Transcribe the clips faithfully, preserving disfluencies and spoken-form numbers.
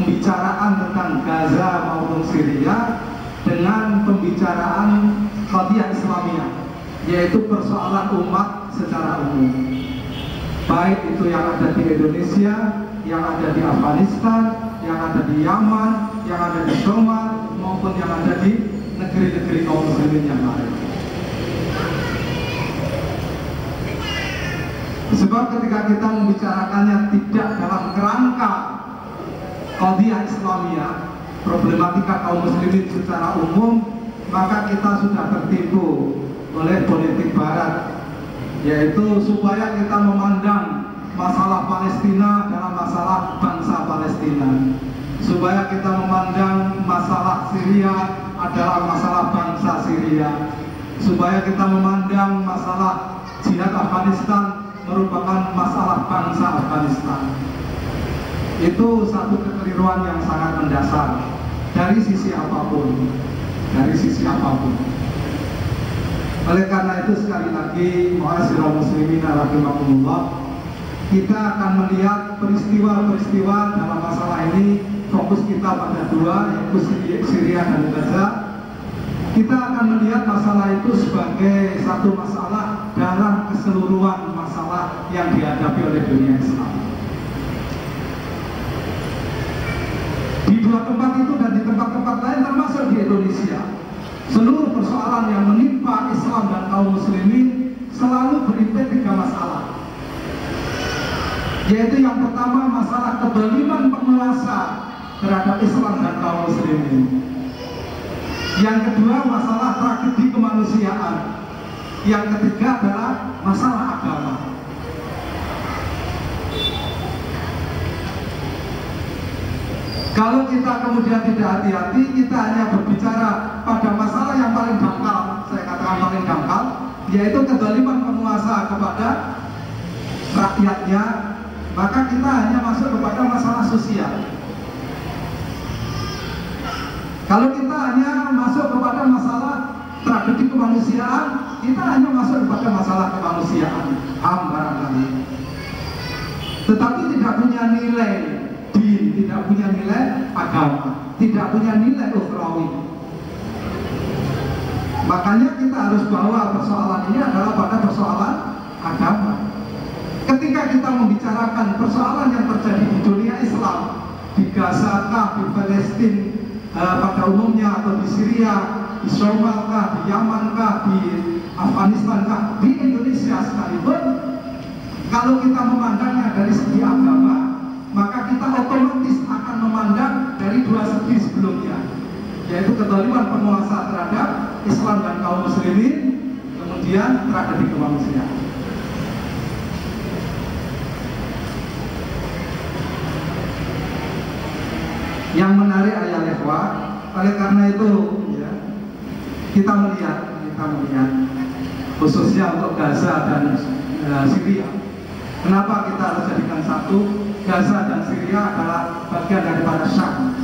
pembicaraan tentang Gaza maupun Syria dengan pembicaraan qadiyah Islamiyah, yaitu persoalan umat secara umum, baik itu yang ada di Indonesia, yang ada di Afghanistan, yang ada di Yaman, yang ada di Somal, maupun yang ada di negeri-negeri kaum muslimin yang lain. Sebab ketika kita membicarakannya tidak dalam kerangka qadiyah Islamiyah, problematika kaum muslimin secara umum, maka kita sudah tertipu oleh politik barat, yaitu supaya kita memandang masalah Palestina dalam masalah bangsa Palestina, supaya kita memandang masalah Syria adalah masalah bangsa Syria, supaya kita memandang masalah jihad Afghanistan merupakan masalah bangsa Afghanistan. Itu satu kekeliruan yang sangat mendasar dari sisi apapun, dari sisi apapun. Oleh karena itu sekali lagi, ma'asyiral muslimin rahimakumullah, kita akan melihat peristiwa-peristiwa dalam masalah ini. Fokus kita pada dua, yaitu Syria dan Gaza. Kita akan melihat masalah itu sebagai satu masalah dalam keseluruhan masalah yang dihadapi oleh dunia Islam. Di dua tempat itu dan di tempat-tempat lain termasuk di Indonesia, seluruh persoalan yang menimpa Islam dan kaum muslimin selalu berimpit tiga masalah. Yaitu yang pertama, masalah kezaliman penguasa terhadap Islam dan kaum muslimin. Yang kedua, masalah tragedi kemanusiaan. Yang ketiga adalah masalah agama. Kalau kita kemudian tidak hati-hati, kita hanya berbicara pada masalah yang paling dangkal, saya katakan paling dangkal, yaitu kezaliman penguasa kepada rakyatnya, maka kita hanya masuk kepada masalah sosial. Kalau kita hanya masuk kepada masalah tragedi kemanusiaan, kita hanya masuk kepada masalah kemanusiaan, H A M barangkali. Tetapi tidak punya nilai din, tidak punya nilai agama, tidak punya nilai ukhrawi. Makanya kita harus bawa persoalan ini adalah pada persoalan agama. Ketika kita membicarakan persoalan yang terjadi di dunia Islam, di Gaza kah, di Palestina Uh, pada umumnya, atau di Syria, di Somal kah, di Yaman kah, di Afghanistan kah, di Indonesia sekalipun, kalau kita memandangnya dari segi agama, maka kita otomatis akan memandang dari dua segi sebelumnya, yaitu kezaliman penguasa terhadap Islam dan kaum muslimin, kemudian tragedi kemanusiaan. Yang menarik ayat ikhwah, oleh karena itu ya, kita melihat, kita melihat khususnya untuk Gaza dan uh, Syria. Kenapa kita harus jadikan satu? Gaza dan Syria adalah bagian daripada Syam.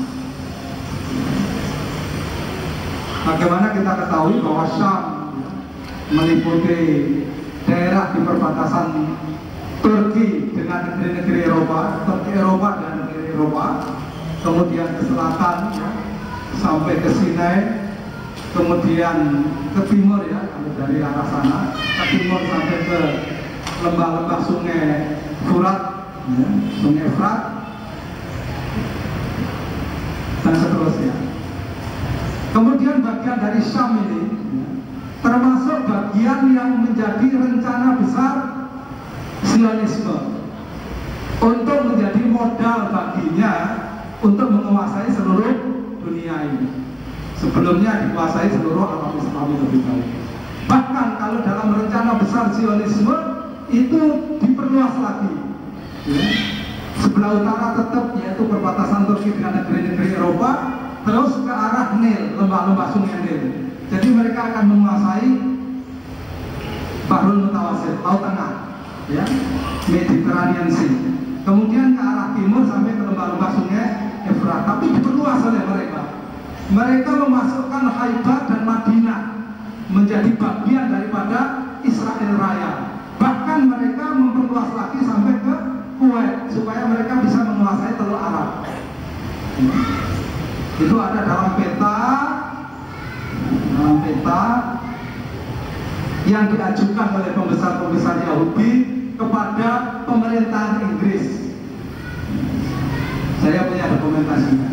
Bagaimana kita ketahui bahwa Syam ya, meliputi daerah di perbatasan Turki dengan negeri-negeri Eropa, Turki Eropa dan negeri Eropa, kemudian ke selatan ya, sampai ke Sinai, kemudian ke timur ya, dari arah sana ke timur sampai ke lembah-lembah sungai Furat ya, sungai Efrat dan seterusnya. Kemudian bagian dari Syam ini ya, termasuk bagian yang menjadi rencana besar Zionisme untuk menjadi modal baginya untuk menguasai seluruh dunia ini. Sebelumnya dikuasai seluruh alam Islam lebih baik. Bahkan kalau dalam rencana besar Zionisme itu diperluas lagi ya. Sebelah utara tetap yaitu perbatasan Turki dengan negeri-negeri Eropa, terus ke arah Nil, lembah-lembah sungai Nil. Jadi mereka akan menguasai Bahrul Mutawasit, Laut Tengah ya, Mediterranean Sea. Kemudian ke arah timur sampai ke lembah-lembah sungai Efrat, tapi diperluas oleh mereka. Mereka memasukkan Haifa dan Madinah menjadi bagian daripada Israel Raya. Bahkan mereka memperluas lagi sampai ke Kuwait supaya mereka bisa menguasai Teluk Arab. Itu ada dalam peta, dalam peta yang diajukan oleh pembesar-pembesar Yahudi kepada pemerintahan Inggris. Saya punya dokumentasinya.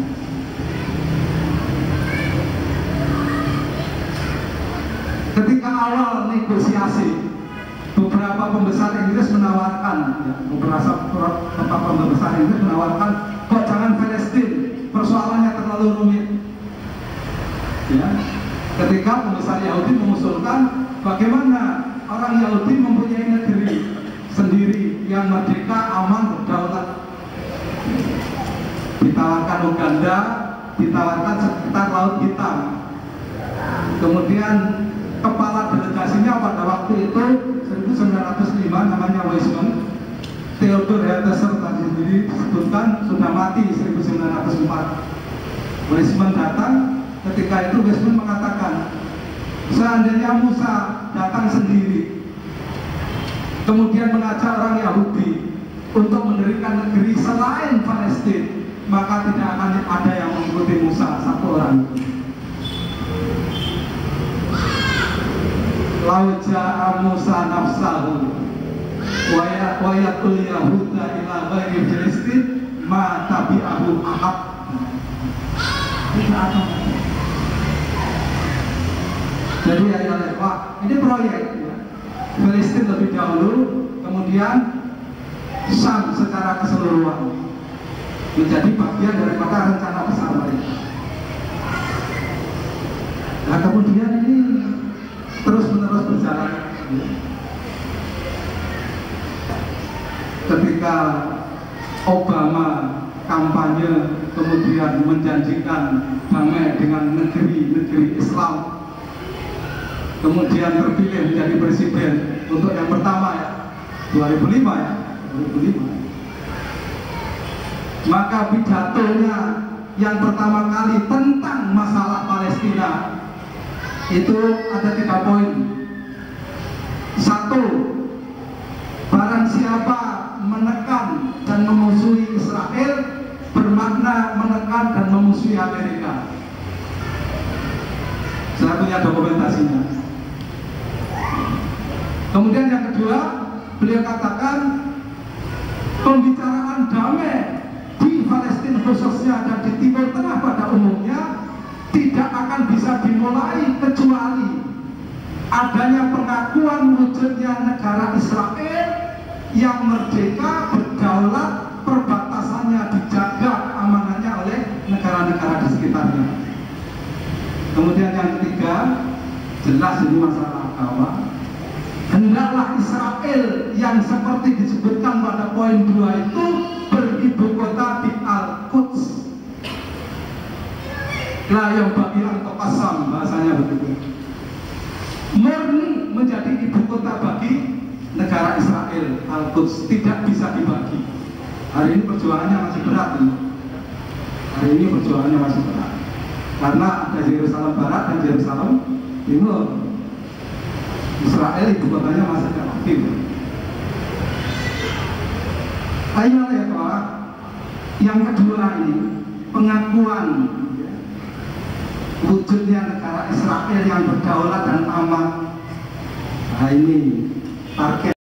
Ketika awal negosiasi, beberapa pembesar Inggris menawarkan, ya, beberapa beberapa pembesar Inggris menawarkan, kok jangan Palestina, persoalannya terlalu rumit. Ya, ketika pembesar Yahudi mengusulkan, bagaimana orang Yahudi mempunyai negeri sendiri yang merdeka, aman, berdaulat. Ditawarkan Uganda, ditawarkan sekitar Laut Hitam. Kemudian kepala delegasinya pada waktu itu seribu sembilan ratus lima namanya Weizmann. Theodor Herzl tadi sendiri disebutkan sudah mati seribu sembilan ratus empat. Weizmann datang, ketika itu Weizmann mengatakan, seandainya Musa datang sendiri kemudian mengajak orang Yahudi untuk mendirikan negeri selain Palestina, maka tidak akan ada yang mengikuti Musa satu orang. Lau ja'a Musa nafsahu wa yatul Yahuda ila ghairi Filistin ma tabi'ahu ahad. Jadi ya, ya, wah, ini proyek ya. Filistin lebih dahulu, kemudian Syam secara keseluruhan menjadi bagian daripada rencana besar mereka. Nah kemudian ini terus-menerus berjalan. Ketika Obama kampanye kemudian menjanjikan damai dengan negeri-negeri Islam, kemudian terpilih menjadi presiden untuk yang pertama ya, dua ribu lima ya, dua ribu lima. Maka pidatonya yang pertama kali tentang masalah Palestina itu ada tiga poin. Satu, barang siapa menekan dan memusuhi Israel bermakna menekan dan memusuhi Amerika. Saya punya dokumentasinya. Kemudian yang kedua, beliau katakan pembicaraan damai di Palestina khususnya dan di Timur Tengah pada umumnya tidak akan bisa dimulai kecuali adanya pengakuan wujudnya negara Israel yang merdeka, berdaulat, perbatasannya dijaga amanannya oleh negara-negara di sekitarnya. Kemudian yang ketiga, jelas ini masalah agama. Hendaklah Israel yang seperti disebutkan pada poin dua itu beribu kota di Al-Quds. Lah yang bagi atau kasam bahasanya begitu. Murni menjadi ibu kota bagi negara Israel, Al-Quds, tidak bisa dibagi. Hari ini perjuangannya masih berat ini. Hari ini perjuangannya masih berat. Karena ada Yerusalem Barat dan Yerusalem Timur. Israel ibu kotanya masih tidak aktif. Ayo ya Pak. Yang kedua ini pengakuan wujudnya negara Israel yang berdaulat dan aman. Nah ini target